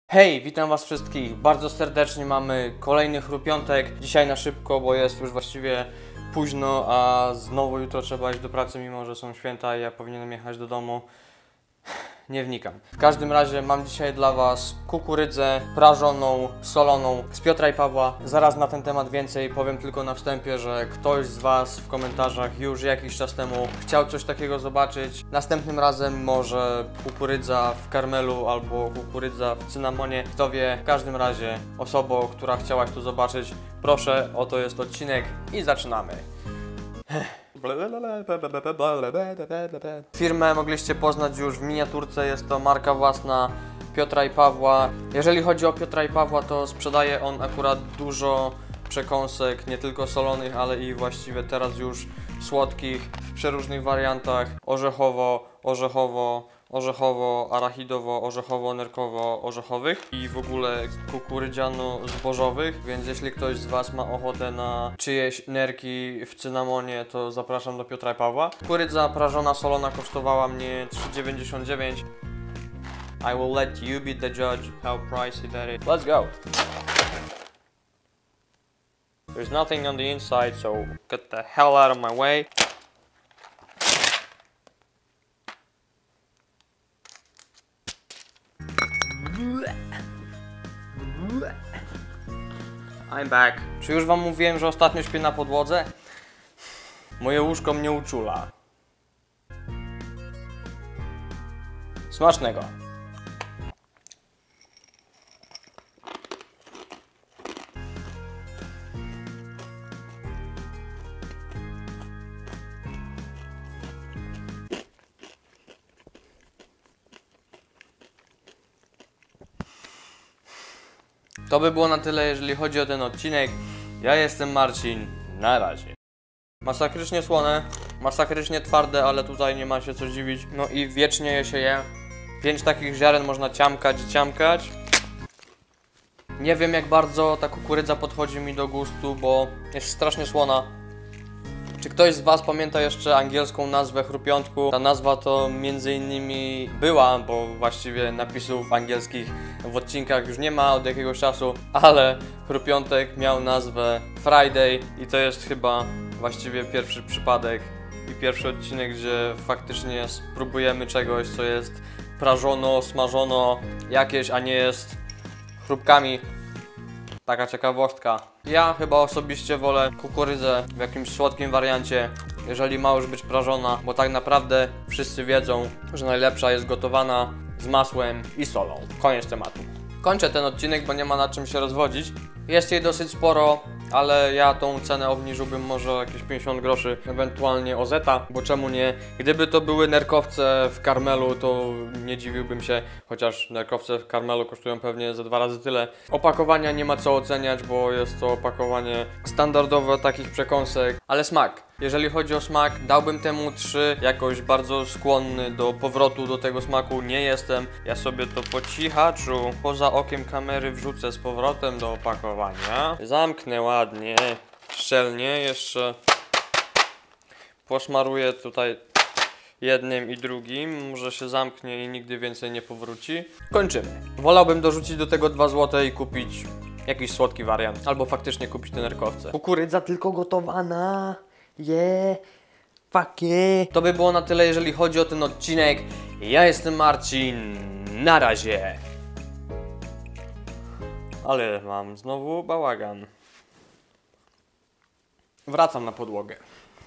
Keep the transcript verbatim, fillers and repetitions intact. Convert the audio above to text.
Hej, witam was wszystkich bardzo serdecznie, mamy kolejny chrupiątek. Dzisiaj na szybko, bo jest już właściwie późno, a znowu jutro trzeba iść do pracy, mimo że są święta i ja powinienem jechać do domu. Nie wnikam. W każdym razie mam dzisiaj dla was kukurydzę prażoną, soloną z Piotra i Pawła. Zaraz na ten temat więcej, powiem tylko na wstępie, że ktoś z was w komentarzach już jakiś czas temu chciał coś takiego zobaczyć. Następnym razem może kukurydza w karmelu albo kukurydza w cynamonie. Kto wie, w każdym razie osobą, która chciałaś to zobaczyć, proszę, oto jest odcinek i zaczynamy. Firmę mogliście poznać już w miniaturce, jest to marka własna Piotra i Pawła. Jeżeli chodzi o Piotra i Pawła, to sprzedaje on akurat dużo przekąsek, nie tylko solonych, ale i właściwie teraz już słodkich w przeróżnych wariantach: orzechowo, orzechowo, orzechowo, arachidowo, orzechowo, nerkowo, orzechowych i w ogóle kukurydziano-zbożowych, więc jeśli ktoś z was ma ochotę na czyjeś nerki w cynamonie, to zapraszam do Piotra i Pawła. Kukurydza prażona, solona kosztowała mnie trzy dziewięćdziesiąt dziewięć. I will let you be the judge how pricey that is. Let's go! There's nothing on the inside, so get the hell out of my way. I'm back. Czy już wam mówiłem, że ostatnio śpię na podłodze? Moje łóżko mnie uczula. Smacznego. To by było na tyle, jeżeli chodzi o ten odcinek. Ja jestem Marcin, na razie. Masakrycznie słone, masakrycznie twarde, ale tutaj nie ma się co dziwić. No i wiecznie je się je. Pięć takich ziaren można ciamkać, ciamkać. Nie wiem, jak bardzo ta kukurydza podchodzi mi do gustu, bo jest strasznie słona. Czy ktoś z was pamięta jeszcze angielską nazwę chrupiątku? Ta nazwa to między innymi była, bo właściwie napisów angielskich w odcinkach już nie ma od jakiegoś czasu, ale chrupiątek miał nazwę Friday i to jest chyba właściwie pierwszy przypadek i pierwszy odcinek, gdzie faktycznie spróbujemy czegoś, co jest prażono, smażono jakieś, a nie jest chrupkami. Taka ciekawostka. Ja chyba osobiście wolę kukurydzę w jakimś słodkim wariancie, jeżeli ma już być prażona, bo tak naprawdę wszyscy wiedzą, że najlepsza jest gotowana z masłem i solą. Koniec tematu. Kończę ten odcinek, bo nie ma na czym się rozwodzić. Jest jej dosyć sporo, ale ja tą cenę obniżyłbym może o jakieś pięćdziesiąt groszy, ewentualnie o zeta, bo czemu nie? Gdyby to były nerkowce w karmelu, to nie dziwiłbym się, chociaż nerkowce w karmelu kosztują pewnie ze dwa razy tyle. Opakowania nie ma co oceniać, bo jest to opakowanie standardowe takich przekąsek, ale smak. Jeżeli chodzi o smak, dałbym temu trzy. Jakoś bardzo skłonny do powrotu do tego smaku nie jestem. Ja sobie to po cichaczu, poza okiem kamery wrzucę z powrotem do opakowania. Zamknę ładnie, szczelnie, jeszcze posmaruję tutaj jednym i drugim, może się zamknie i nigdy więcej nie powróci. Kończymy. Wolałbym dorzucić do tego dwa złote i kupić jakiś słodki wariant, albo faktycznie kupić te nerkowce. Kukurydza tylko gotowana. Yeah, fuck yeah. To by było na tyle, jeżeli chodzi o ten odcinek. Ja jestem Marcin, na razie. Ale mam znowu bałagan. Wracam na podłogę.